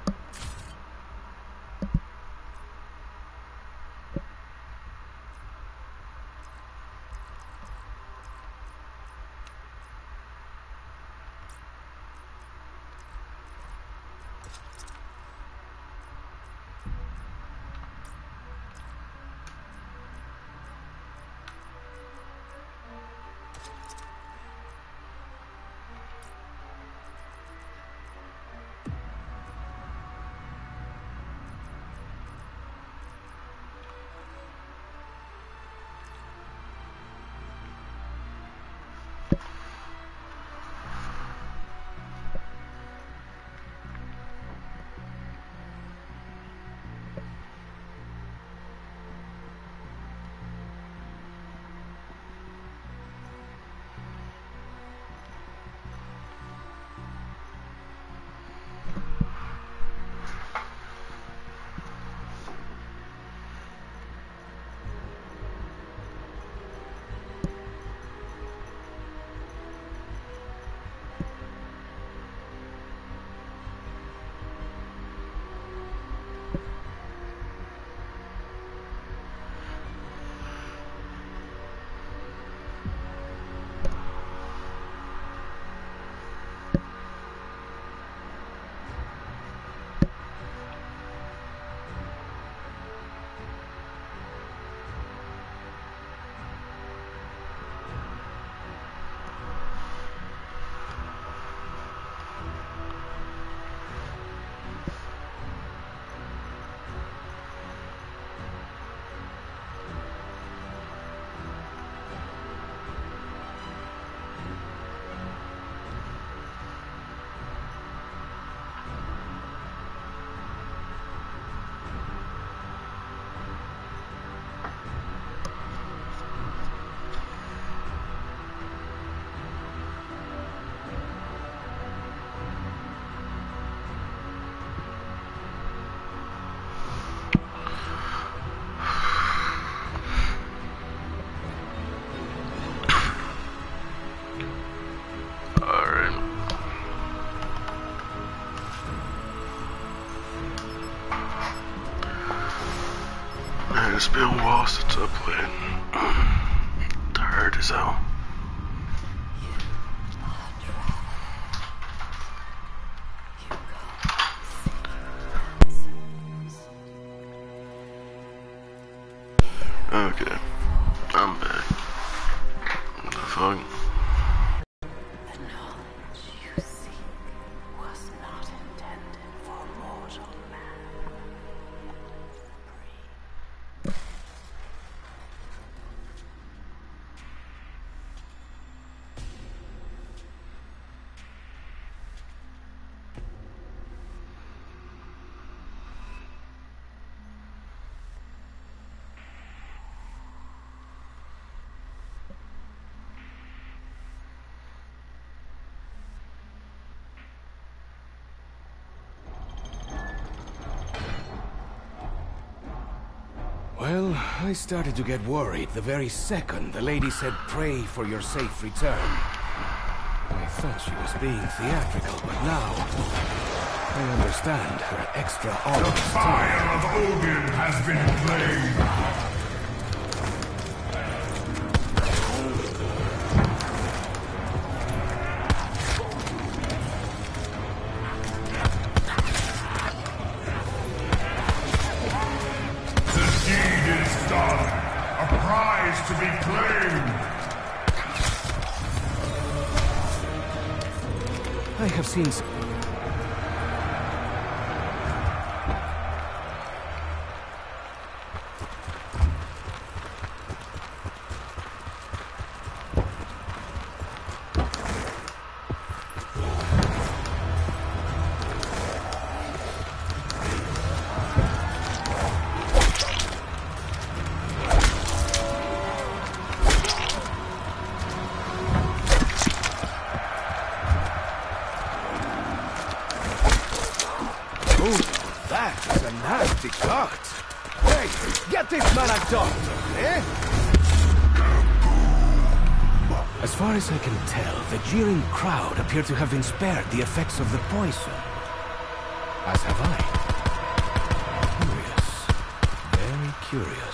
It's been a while since I played. Tired as hell. Okay, I'm back. What the fuck? The knowledge you seek was not intended for mortal man. Well, I started to get worried the very second the lady said pray for your safe return. I thought she was being theatrical, but now I understand her extraordinary The fire of Odin has been flamed. To be claimed. I have seen I can tell, the jeering crowd appear to have been spared the effects of the poison. As have I. Curious. Very curious.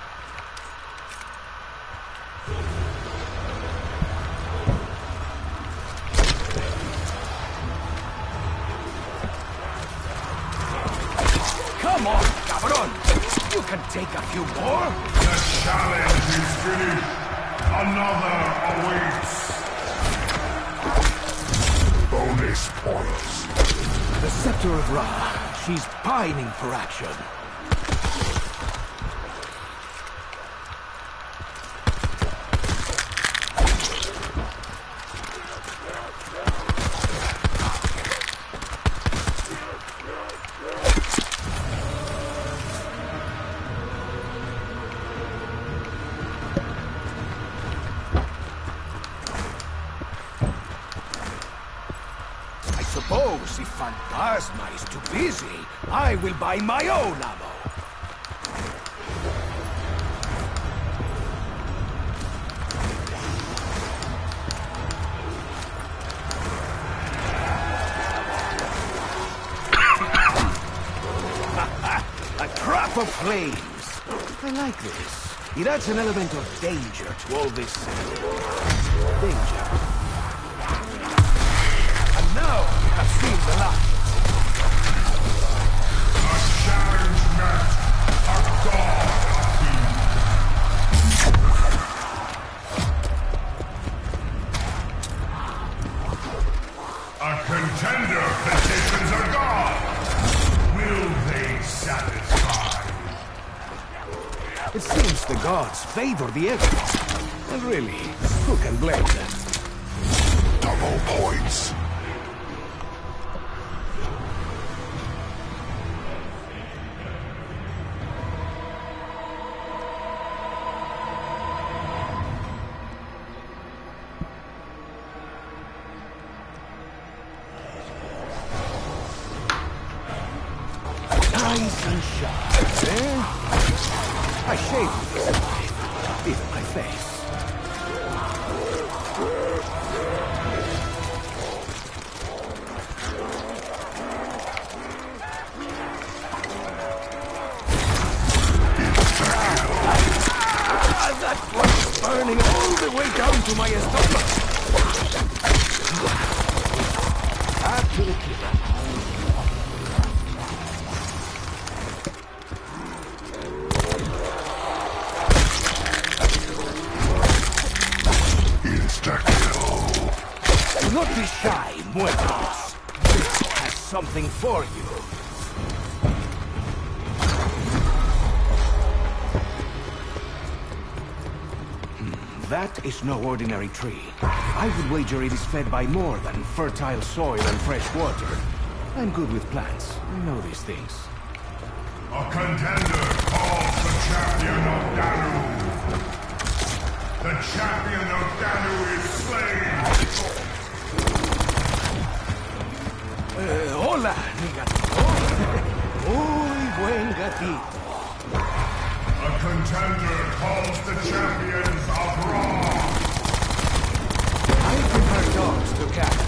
Come on, cabron! You can take a few more! The challenge is finished. Another awaits. Bonus points. The Scepter of Ra. She's pining for action. Suppose if Phantasma is too busy, I will buy my own ammo. A trap of flames. I like this. It adds an element of danger to all this. Danger. Now I've seen the light. A challenge met. A god appeased. A contender petitions a god. Will they satisfy? It seems the gods favor the evidence. And really, who can blame them? Double points. Nice and sharp, eh? I shaved with this knife, even my face. That was burning all the way down to my stomach. Back to the killer. Do not be shy, muertos. This has something for you. That is no ordinary tree. I would wager it is fed by more than fertile soil and fresh water. I'm good with plants. I know these things. A contender calls the champion of Danu. The champion of Danu is slain! Hola, mi gatito. Muy buen gatito. A contender calls the champions of Ra. I prefer dogs to cats.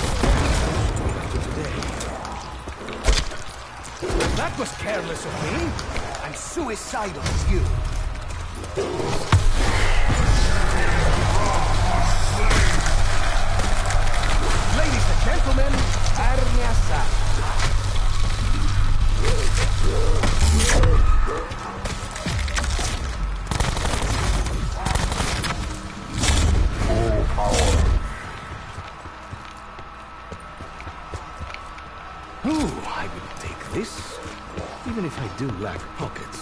Today. That was careless of me. I'm suicidal as you. Ladies and gentlemen, carne asada. Full power. Ooh, I will take this, even if I do lack pockets.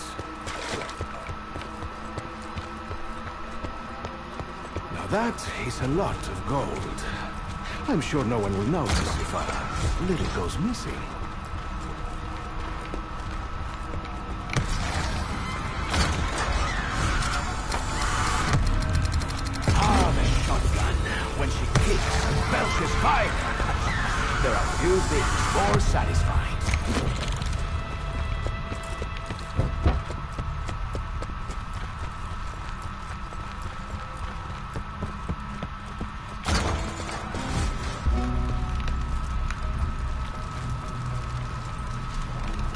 Now that is a lot of gold. I'm sure no one will notice if a little goes missing. Ah, the shotgun. When she kicks and belches fire. There are few things more satisfying.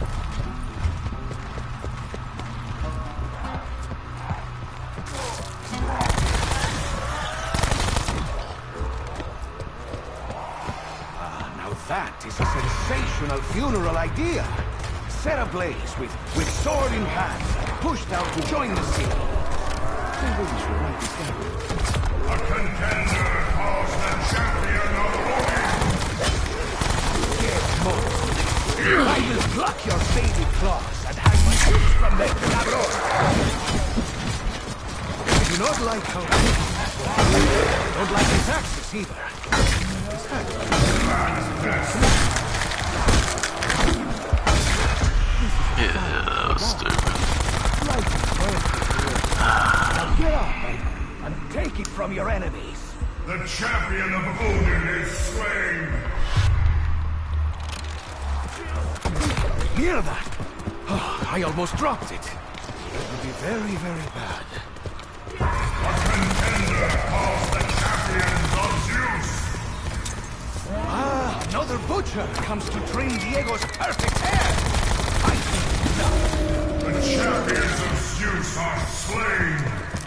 Now that is a sensational funeral idea. Set ablaze with sword in hand, pushed out to join the scene. Maybe we should write this down. A contender calls the champion of Odin! Get more. I will pluck your baby claws and hang my tooth from them, cabrón. I do not like how I don't like his axes either. His Yeah, stupid. Now get up and take it from your enemies. The champion of Odin is slain! Hear that? Oh, I almost dropped it. It would be very, very bad. A contender calls the champions of Zeus! Ah, another butcher comes to trim Diego's perfect hair. I think not. The champions of Zeus are slain!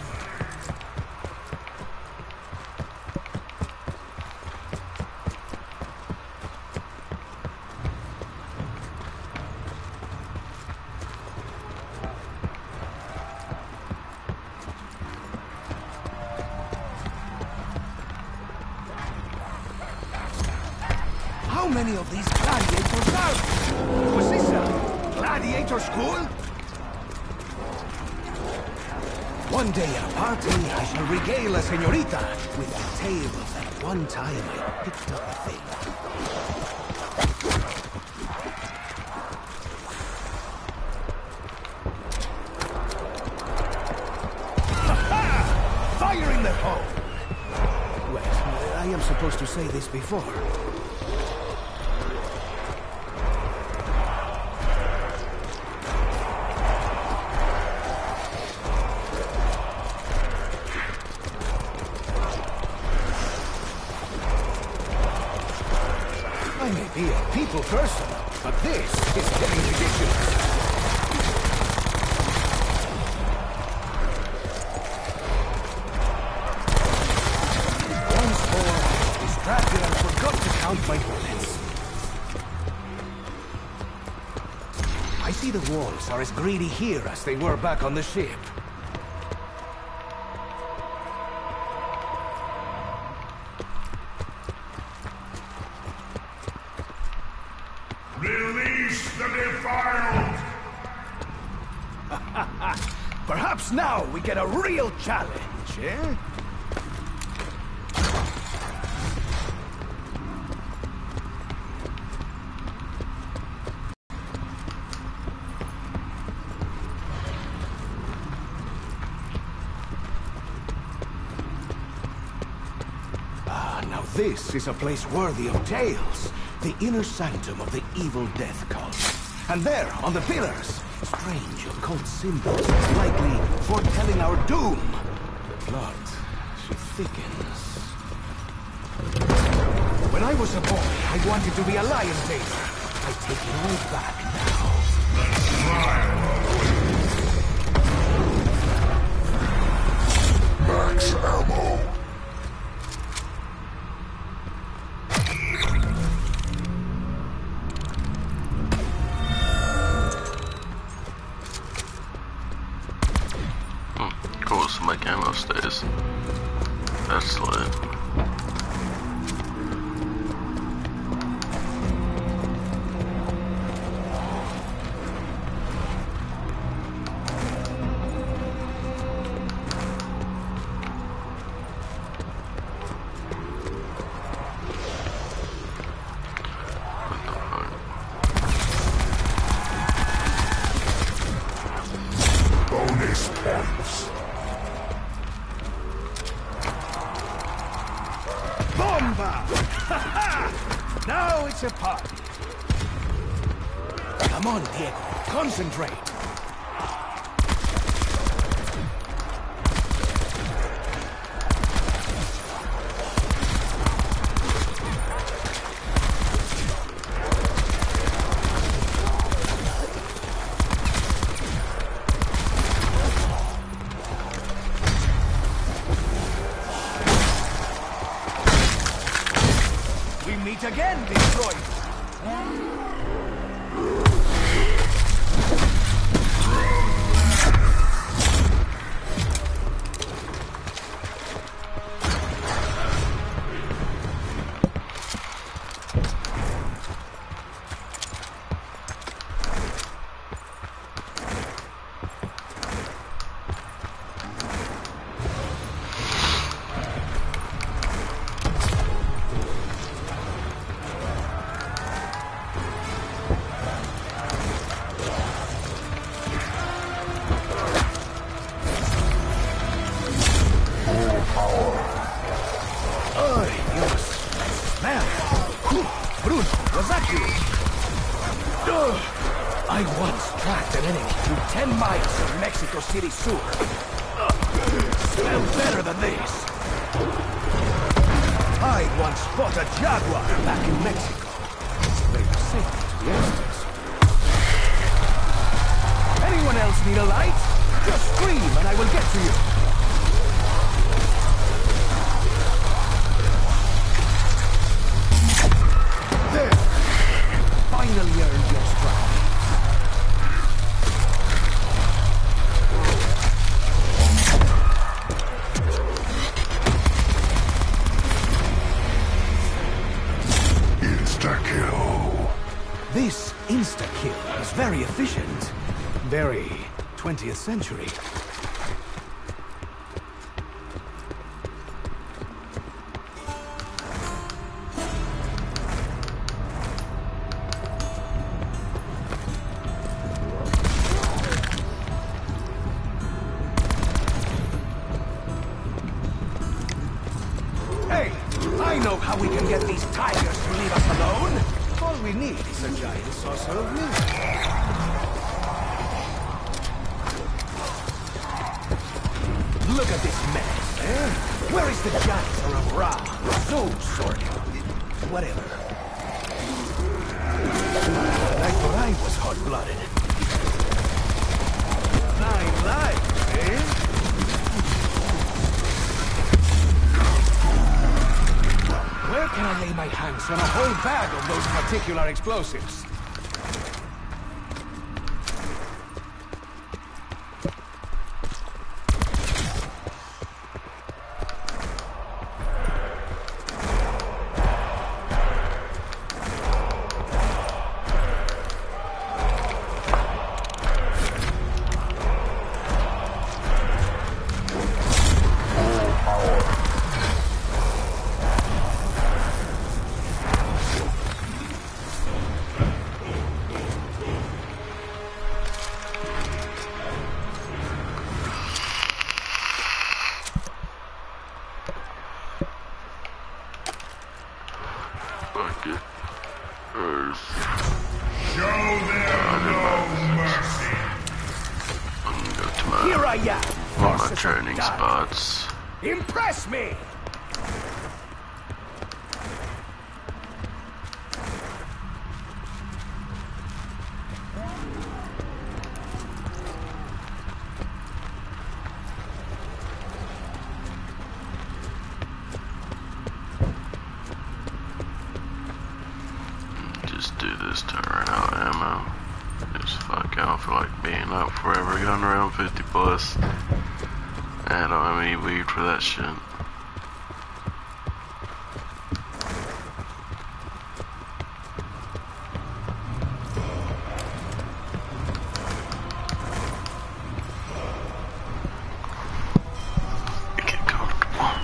How many of these gladiators are there? Was this a gladiator school? One day at a party, I shall regale a señorita with the tale of that one time I picked up a thing. Ha-ha! Fire in the hole! Well, I am supposed to say this before. I may be a people person, but this is getting ridiculous. Once more, I was distracted and forgot to count my bullets. I see the wolves are as greedy here as they were back on the ship. Release the defiled! Perhaps now we get a real challenge, eh? Now this is a place worthy of tales. The inner sanctum of the evil death cult. And there, on the pillars, strange occult symbols, likely foretelling our doom. The blood, she thickens. When I was a boy, I wanted to be a lion tamer. I take it all back now. Max ammo. Cool, so my camo stays. That's lit. Bonus points. Bomba! Now it's a party. Come on, Diego. Concentrate. I once tracked an enemy through 10 miles of Mexico City sewer. Smell better than this. I once fought a jaguar back in Mexico. They were safe to the Estes. Anyone else need a light? Just scream and I will get to you. There! Finally earned your stride. Insta-kill. This insta-kill is very efficient. Very 20th century. Hey, I know how we can get these tigers to leave us alone. All we need is a giant saucer of music. Look at this mess, eh? Where is the giant or a Ra? Zeus or whatever? I thought I was hot-blooded. 9 lives, eh? Where can I lay my hands on a whole bag of those particular explosives? Bucket. Earth. Show them no mercy. I'm gonna go to my, Here I am, my forces of training darkness. spots. Impress me! Just do this to run out of ammo. Just fuck, I don't feel like being up forever, gun around 50 plus. I don't have any weed for that shit. Get comfortable.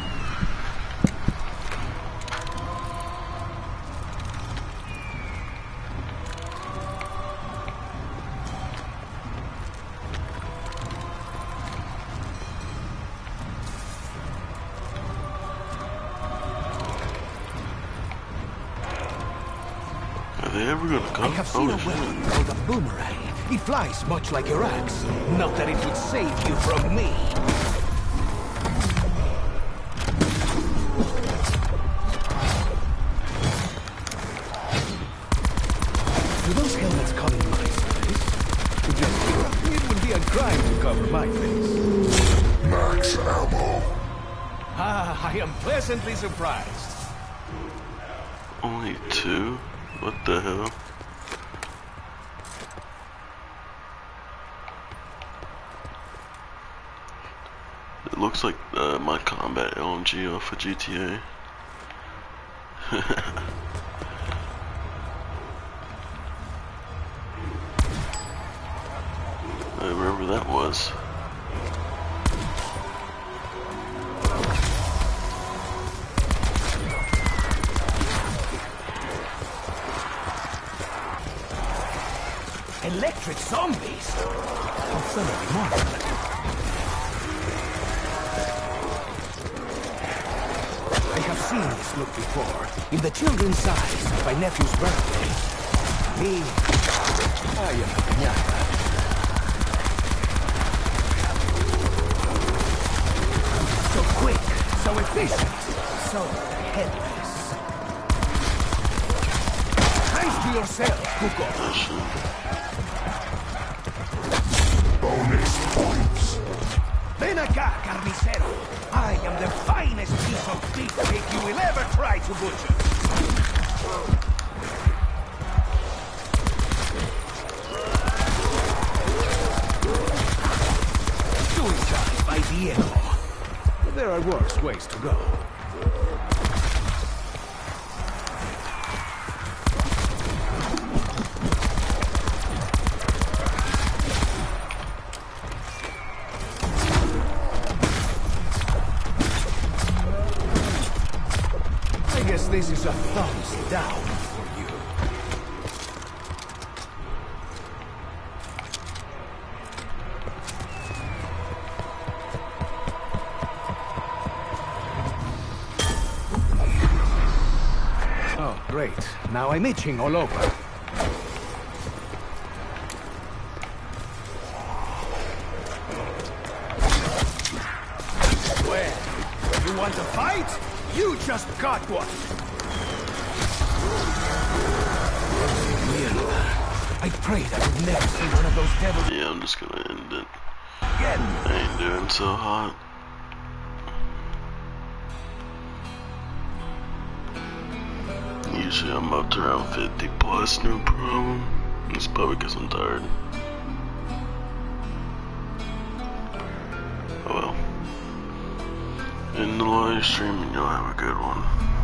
Are they ever gonna come? I have seen a shit. weapon called a boomerang. It flies much like your axe. Not that it would save you from me. Do those helmets come in my size? It would be a crime to cover my face. Max ammo. Ah, I am pleasantly surprised. Only 2? What the hell? It looks like my combat LMG off of GTA. Wherever that was. Electric zombies? How thoroughly modern. I have seen this look before, in the children's eyes at my nephew's birthday. Me, I am a piñata. So quick, so efficient, so headless. Kind to yourself, Cuco. Bonus points. Ven acá, carnicero. I am the finest piece of beefsteak you will ever try to butcher. Suicide by Diego. But there are worse ways to go. I guess this is a thumbs down for you. Oh, great. Now I'm itching all over. Well, you want to fight? You just got one! Mierda. I prayed I would never see one of those devils Yeah, I'm just gonna end it. again. I ain't doing so hot. Usually I'm up to around 50 plus, no problem. It's probably because I'm tired. Oh well. In the live stream, and you'll have a good one.